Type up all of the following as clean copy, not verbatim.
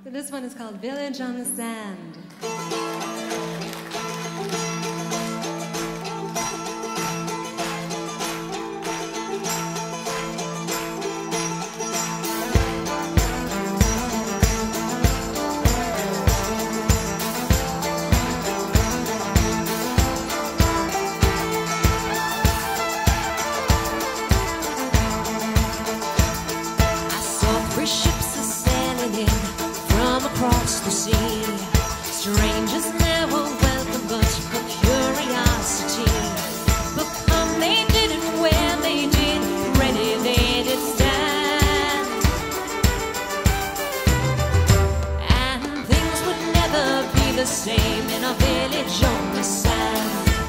This one is called Village on the Sand. Ships are sailing in from across the sea. Strangers never welcome but for curiosity. But come they did and when they did, ready they did stand. And things would never be the same in a village on the sand.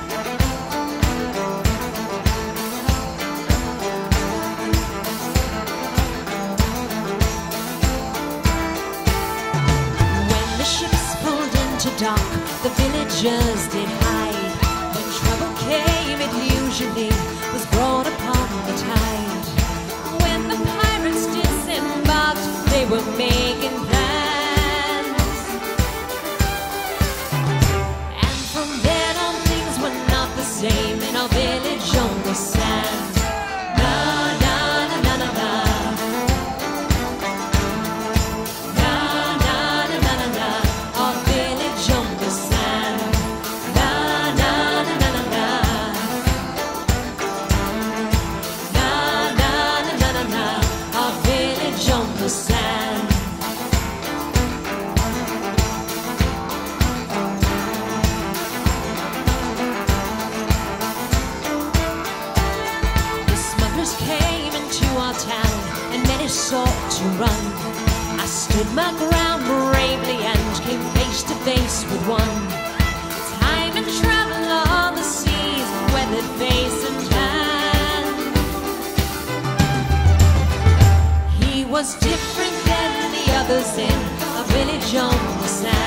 Dock, the villagers did hide. When trouble came, it usually was brought upon the tide. When the pirates disembarked, they were making plans. And from then on, things were not the same in our village on the sand. Na na na na na na. Came into our town and many sought to run. I stood my ground bravely and came face to face with one. Time and travel on the seas, weathered face and land. He was different than the others in a village on the sand.